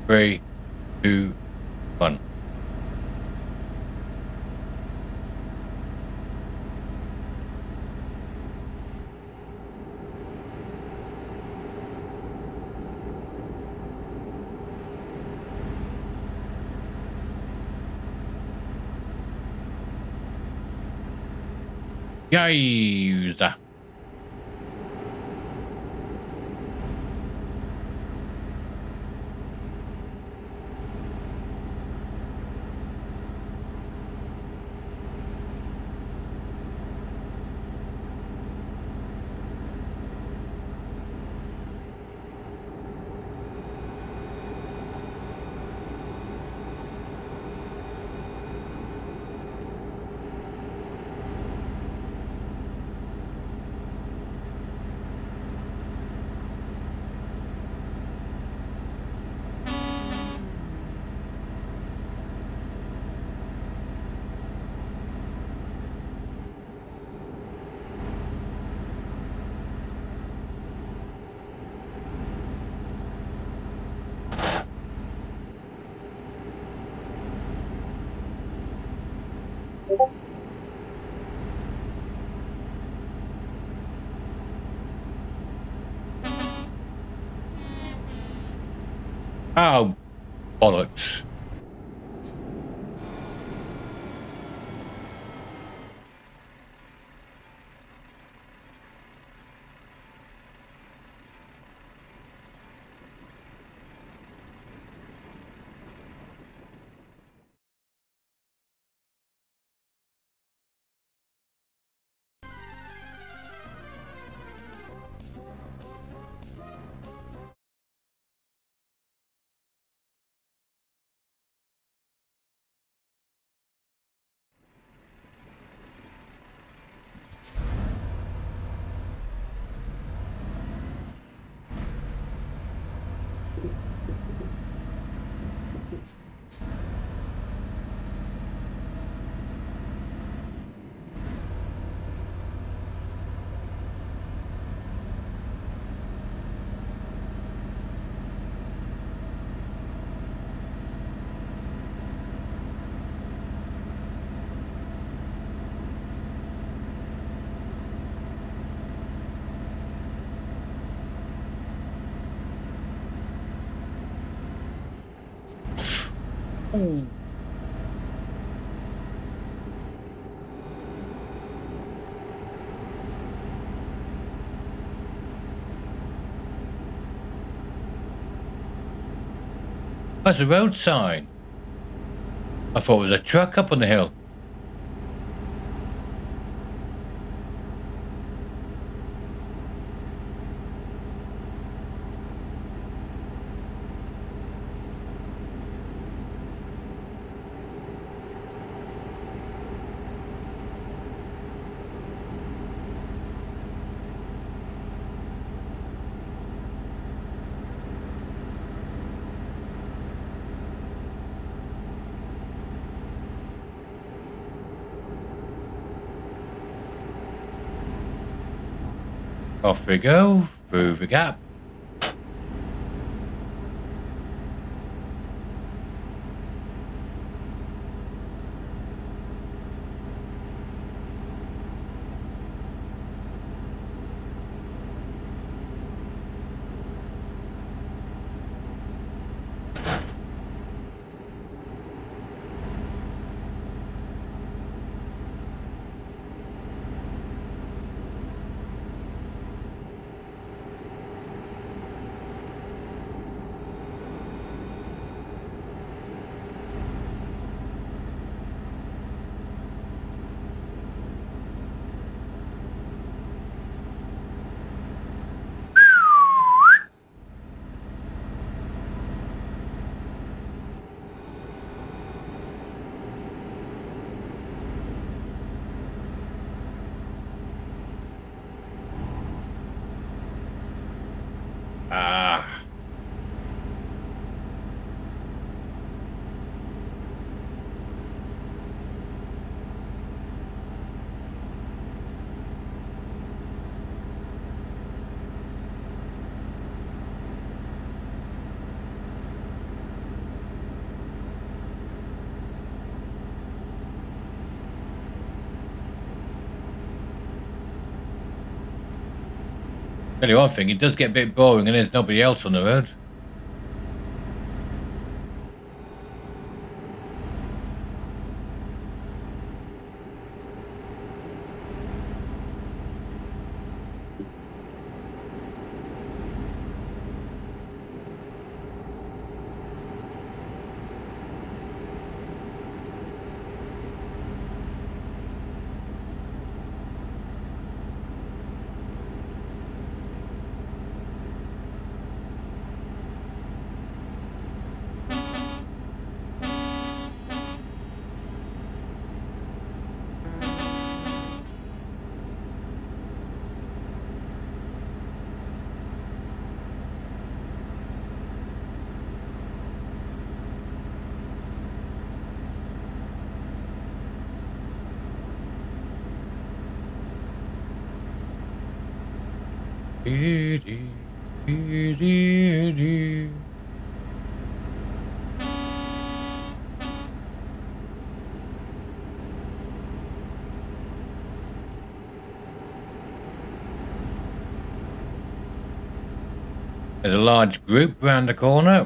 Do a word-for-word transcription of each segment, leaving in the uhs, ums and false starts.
Three, two, one. Yowza. Oh, bollocks. Ooh. That's a road sign. I thought it was a truck up on the hill. Off we go, through the gap. Ah. Tell you one thing, it does get a bit boring and there's nobody else on the road. There's a large group round the corner.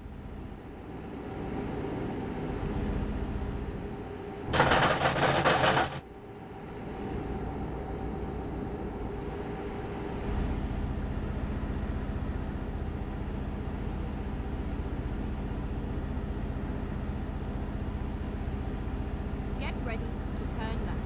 Get ready to turn left.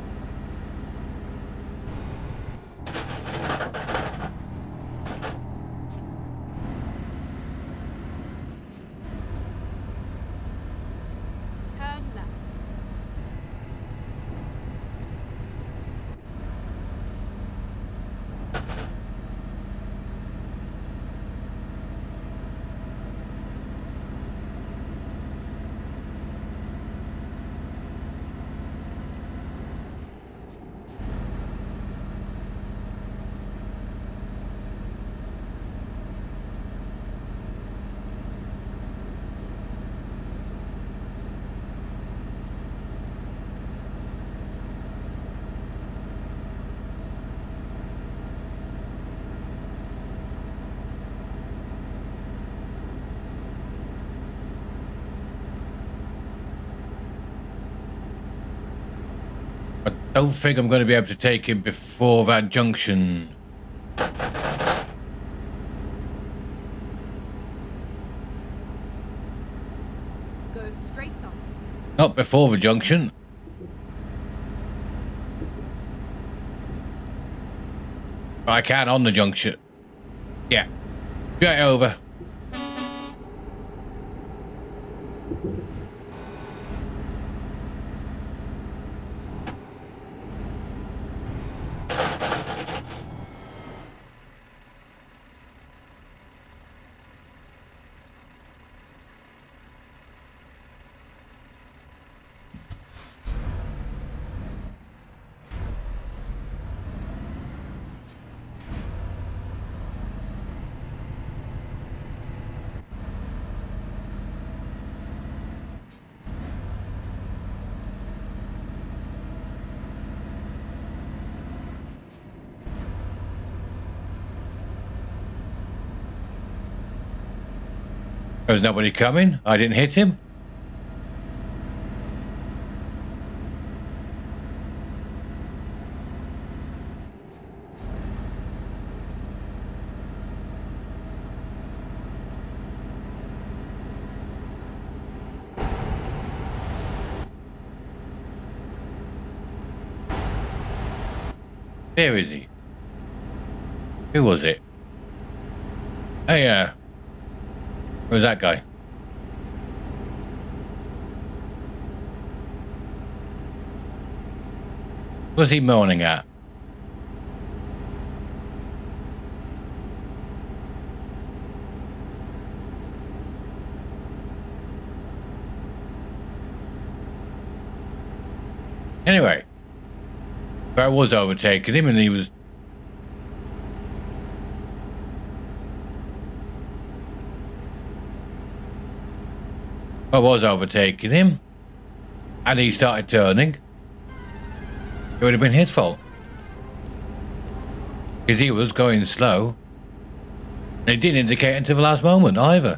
Turn left. I don't think I'm going to be able to take him before that junction. Go straight on. Not before the junction. But I can on the junction. Yeah. Get over. There's nobody coming. I didn't hit him. Where is he? Who was it? Hey, uh... where's that guy? What's he moaning at? Anyway, I was overtaking him and he was... I was overtaking him and he started turning. It would have been his fault. Because he was going slow It didn't indicate until the last moment either.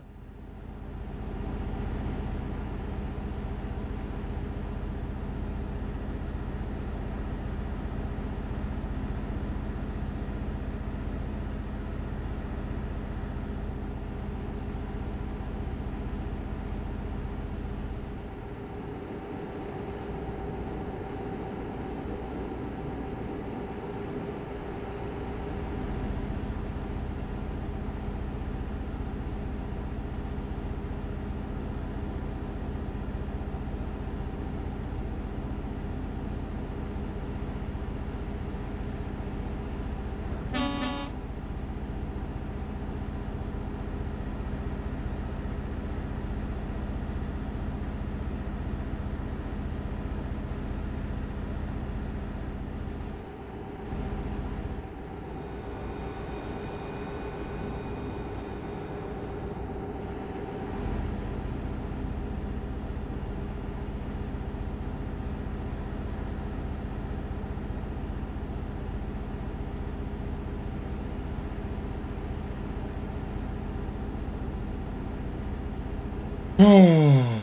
Hmm.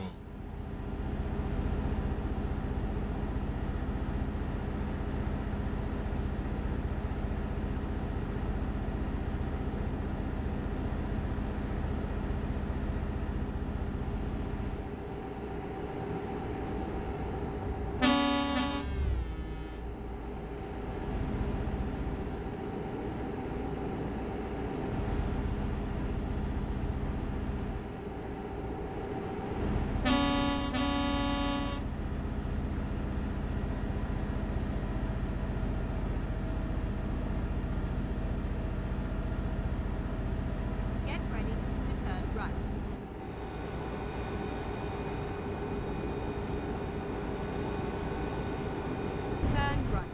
Get ready to turn right. Turn right.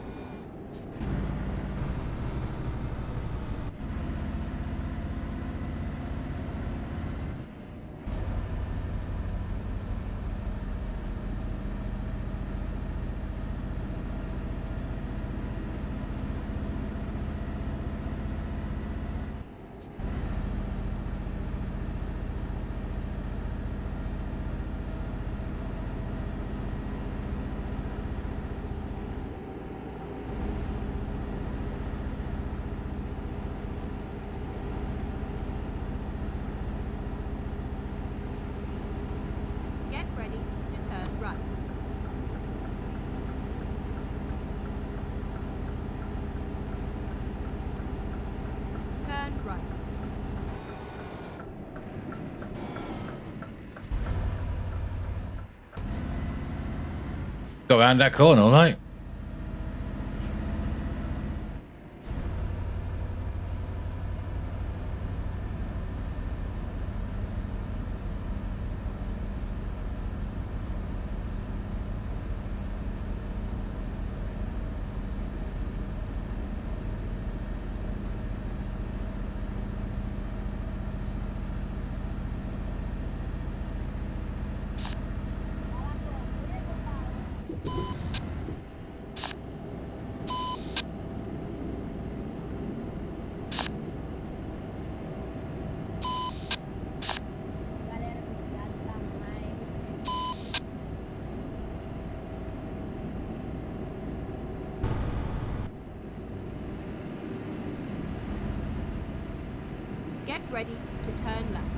Get ready to turn right. Turn right. Go around that corner, all right? Galera da cidade tá mais. Get ready to turn left.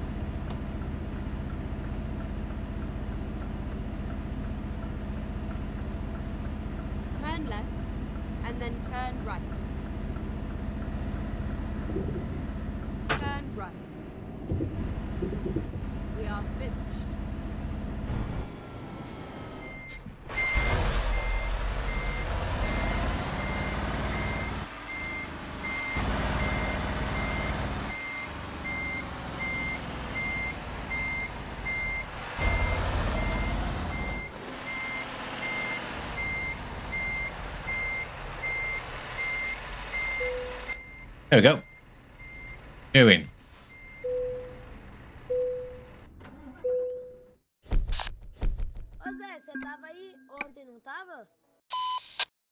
Turn left and then turn right. Turn right. We are finished. There we go. You're in. Ô Zé, você tava aí ontem, não tava?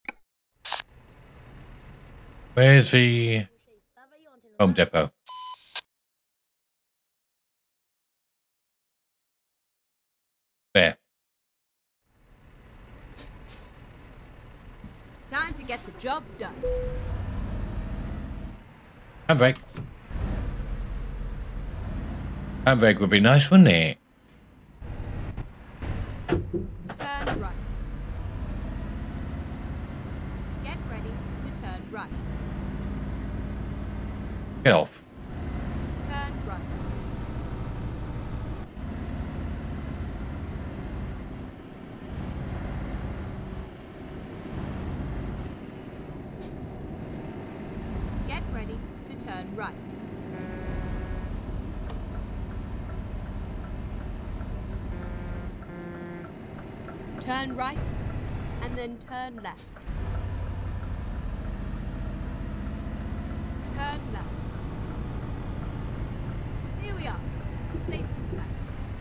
Where's the Puxei, você tava aí ontem, não home tava? depot? get the job done. Handbrake. Handbrake would be nice, wouldn't it? Turn right. Get ready to turn right. Get off. Turn right. Get ready to turn right. Turn right, and then turn left. Turn left. Here we are, safe and sound.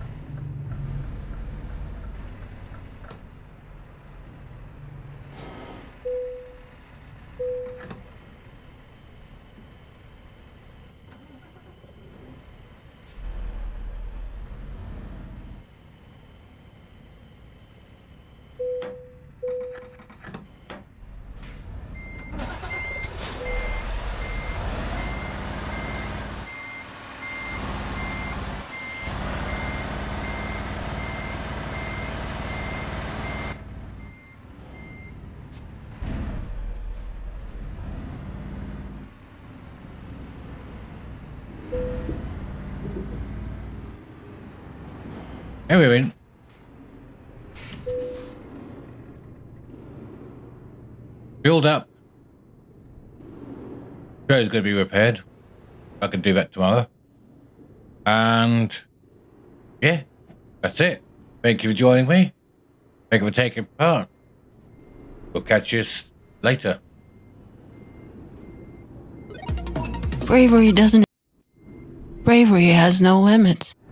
Here we're in. Build up. Trailer's going to be repaired. I can do that tomorrow. And yeah, that's it. Thank you for joining me. Thank you for taking part. We'll catch you later. Bravery doesn't. Bravery has no limits.